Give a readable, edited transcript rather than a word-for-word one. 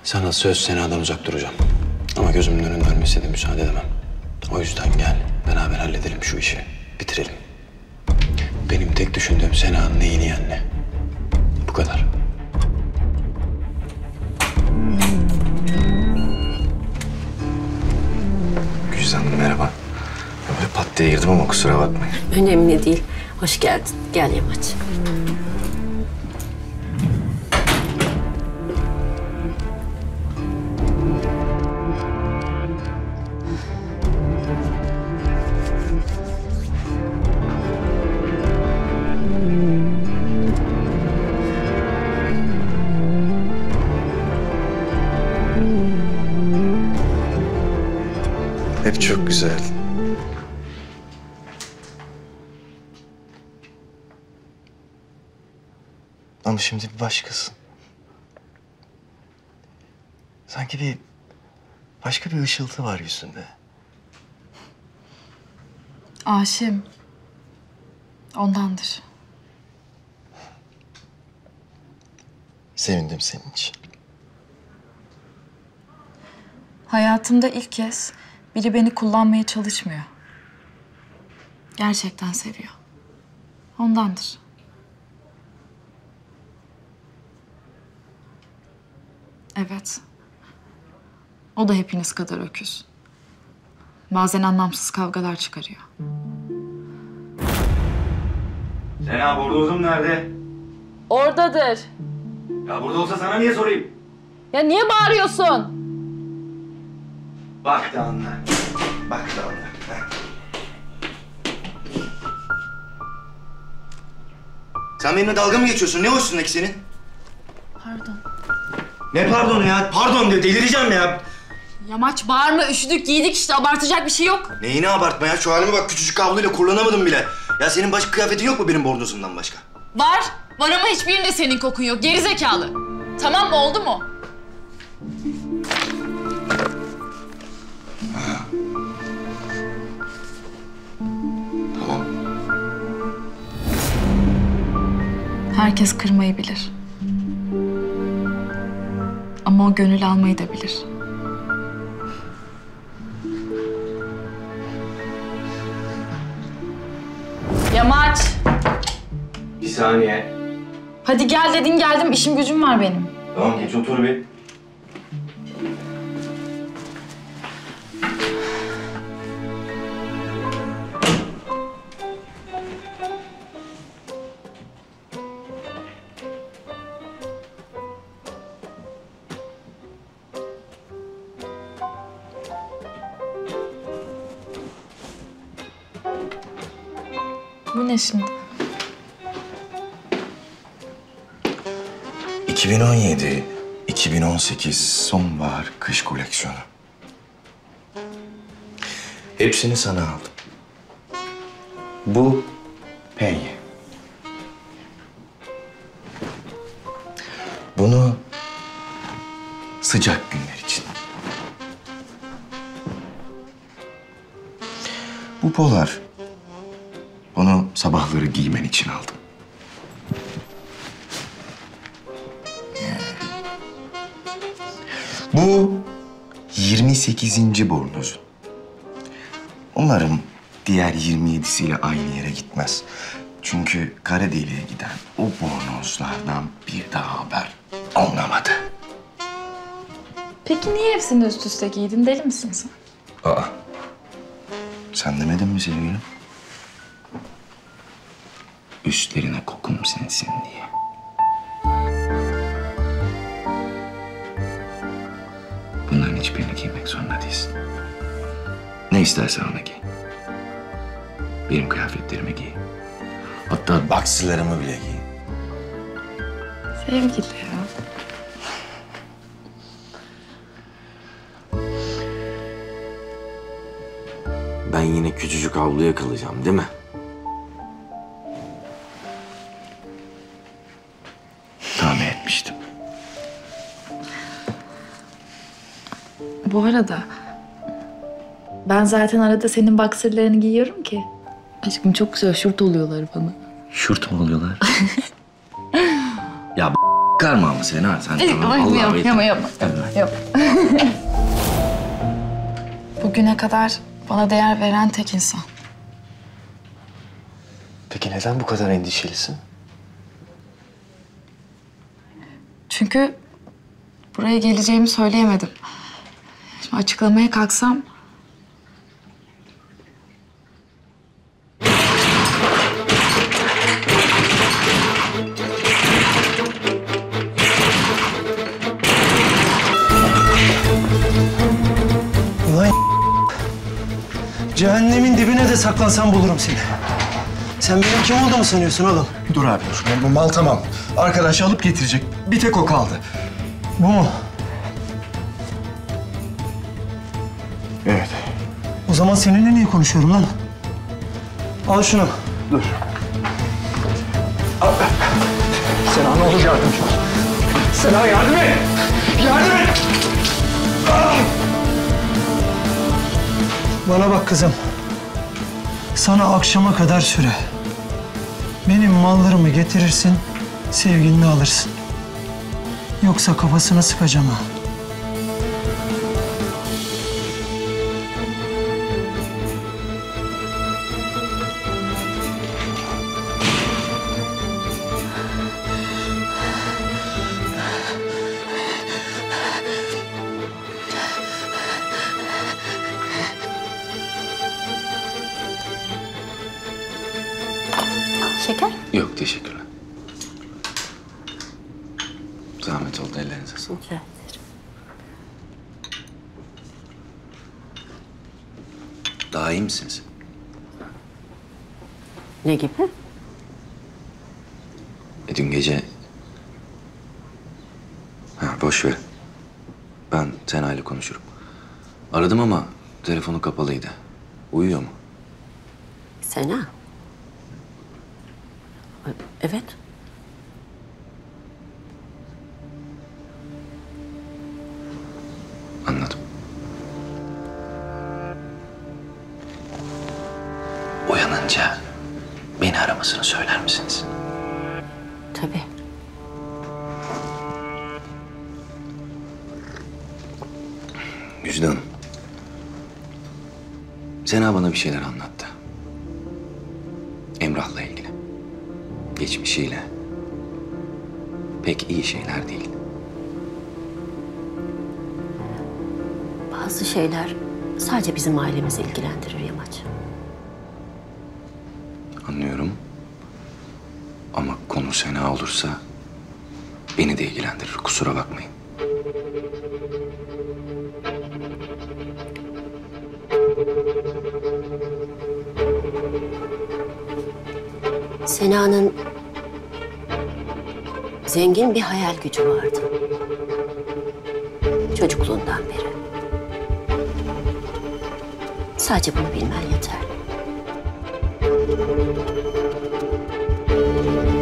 Sana söz Sena'dan uzak duracağım. Ama gözümün önünde ölmesine de müsaade edemem. O yüzden gel, beraber halledelim şu işi. Bitirelim. Benim tek düşündüğüm Sena'nın iyiliği anne. Bu kadar. Güzide Hanım merhaba. Böyle pat diye girdim ama kusura bakmayın. Önemli değil. Hoş geldin. Gel Yamaç. Hep çok güzel. Ama şimdi bir başkasın. Sanki başka bir ışıltı var yüzünde. Aşığım. Ondandır. Sevindim senin için. Hayatımda ilk kez biri beni kullanmaya çalışmıyor. Gerçekten seviyor. Ondandır. Evet. O da hepiniz kadar öküz. Bazen anlamsız kavgalar çıkarıyor. Sena, bornozum nerede? Oradadır. Ya burada olsa sana niye sorayım? Ya niye bağırıyorsun? Bak da anla. Bak da anla. Sen benimle dalga mı geçiyorsun? Ne o üstündeki senin? Pardon. Ne pardon ya? Pardon diyor. Delireceğim ya. Yamaç bağırma, üşüdük, giydik işte. Abartacak bir şey yok. Neyini abartma ya? Şu halime bak, küçücük havluyla kullanamadım bile. Ya senin başka kıyafetin yok mu benim bornozumdan başka? Var. Var ama hiçbirinde senin kokun yok. Geri zekalı. Tamam mı? Oldu mu? Tamam. Herkes kırmayı bilir. Ama o gönül almayı da bilir. Yamaç. Bir saniye. Hadi gel dedin geldim. İşim gücüm var benim. Tamam, geç otur bir. Bu ne şimdi? 2017-2018 sonbahar kış koleksiyonu. Hepsini sana aldım. Bu penye. Bunu sıcak günler için. Bu polar. Bunu sabahları giymen için aldım. Bu 28. bornozun. Umarım diğer 27'siyle aynı yere gitmez. Çünkü kara deliğe giden o bornozlardan bir daha haber alınamadı. Peki niye hepsini üst üste giydin? Deli misin sen? Aa, sen demedin mi sevgilim? Üstlerine kokum sinsin diye. Bunların hiçbirini giymek zorunda değilsin. Ne istersen onu giy. Benim kıyafetlerimi giy. Hatta boxerlarımı bile giy. Sevgili ya. Ben yine küçücük avluya kalacağım değil mi? Tahmin etmiştim. Bu arada ben zaten arada senin boxerlarını giyiyorum ki. Aşkım çok güzel şort oluyorlar bana. Şurt mu oluyorlar? Ya Karma ama Sena sen. Yok. Bugüne kadar bana değer veren tek insan. Peki neden bu kadar endişelisin? Çünkü buraya geleceğimi söyleyemedim. Şimdi açıklamaya kalksam... Ulan cehennemin dibine de saklansam bulurum seni. Sen benim kim olduğumu sanıyorsun oğlum? Dur abi dur. Bu mal tamam. Arkadaş alıp getirecek. Bir tek o kaldı. Bu mu? Evet. O zaman seninle niye konuşuyorum lan? Al şunu. Sena ne olur yardımcı ol. Sena yardım et. Yardım et. Bana bak kızım. Sana akşama kadar süre. Benim mallarımı getirirsin, sevgilini alırsın. Yoksa kafasına sıkacağım ha. Şeker? Yok teşekkürler. Zahmet oldu ellerinize sağlık. Rica ederim. Daha iyi misiniz? Ne gibi? Dün gece... Ha boş ver. Ben Sena ile konuşurum. Aradım ama telefonu kapalıydı. Uyuyor mu? Sena. Evet. Anladım. Uyanınca beni aramasını söyler misiniz? Tabii. Güzide Hanım. Sena bana bir şeyler anlattı. Emrah'la ilgili. Geçmişiyle. Pek iyi şeyler değil. Bazı şeyler sadece bizim ailemizi ilgilendirir Yamaç. Anlıyorum. Ama konu Sena olursa beni de ilgilendirir. Kusura bakmayın. Sena'nın zengin bir hayal gücü vardı. Çocukluğundan beri. Sadece bunu bilmen yeterli.